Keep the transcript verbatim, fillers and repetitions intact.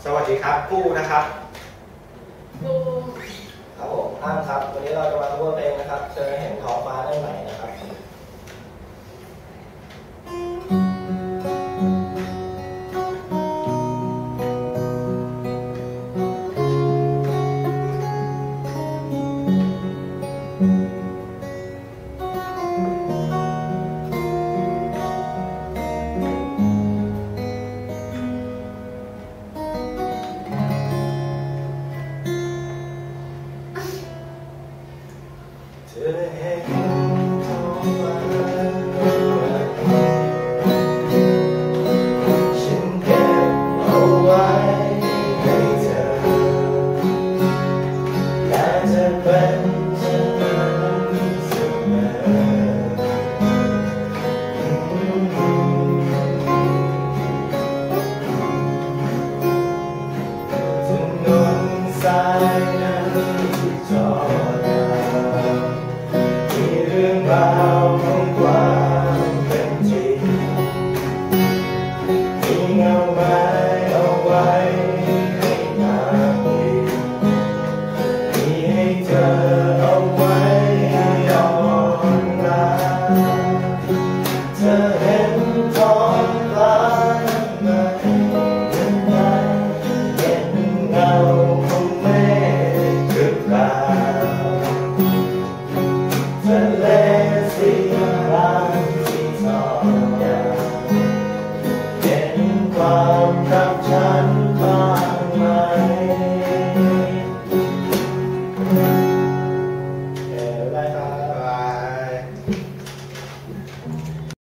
สวัสดีครับปูนะครับปูครับผมอ้ามครับวันนี้เราจะมาพูดเพลงนะครับเธอเห็นท้องฟ้าได้ไหมนะครับเธอเห็นท้องฟ้าฉันเก็บเอาไว้